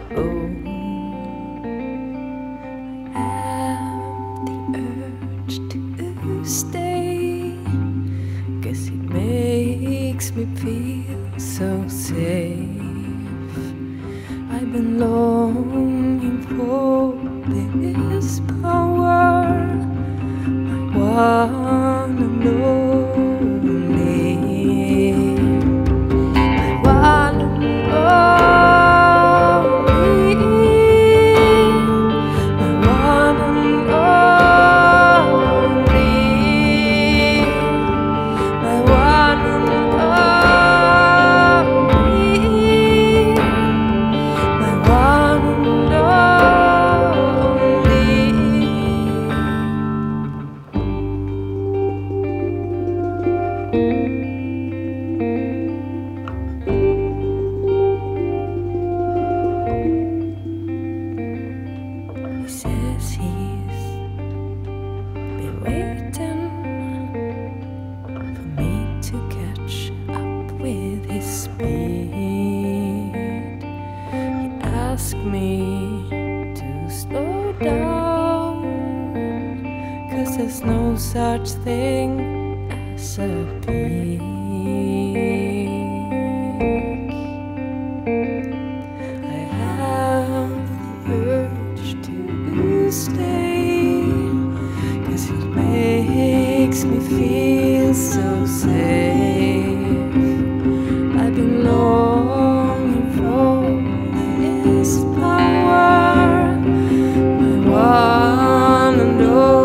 Oh, I have the urge to stay, 'cause it makes me feel so safe. I've been longing for this power, my one and only, my one and there's no such thing as a peak. I have the urge to stay, 'cause it makes me feel so safe. I've been longing for this power, my one and only.